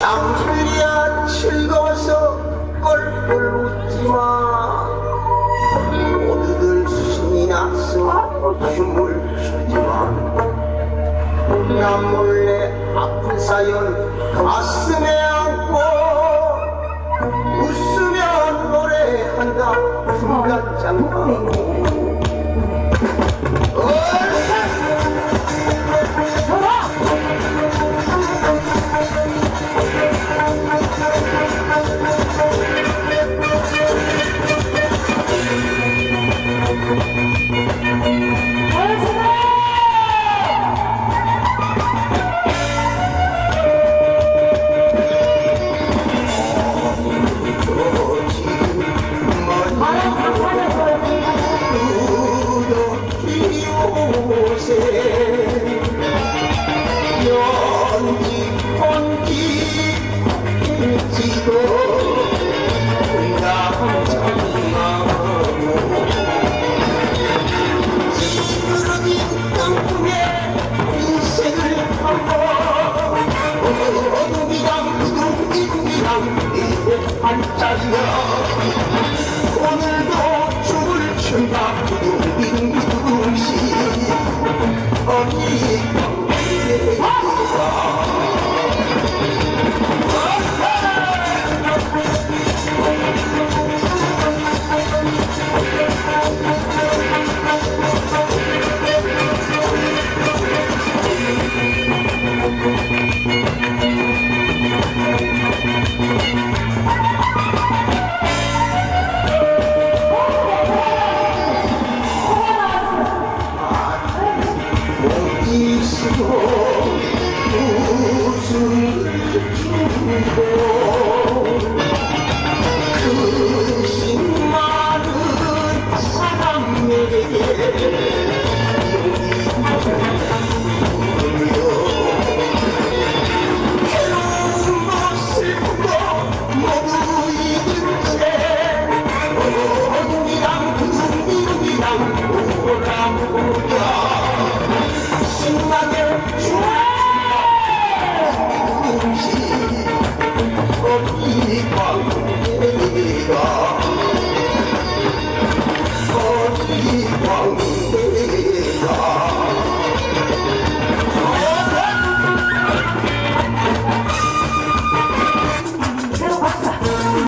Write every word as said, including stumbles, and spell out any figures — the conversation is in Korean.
땀 흘려 즐거워서 꼴꼴 웃지마. 모두들 숨이 나서 춤을 추지만 나 몰래 아픈 사연 가슴에 안고 웃으며 노래한다. 불같장마 연지 번지 일지도 남장마고 찌그러진 땅콩에 인생을 파고 어둠이랑 누둥이랑 이곳 반짝이며 오늘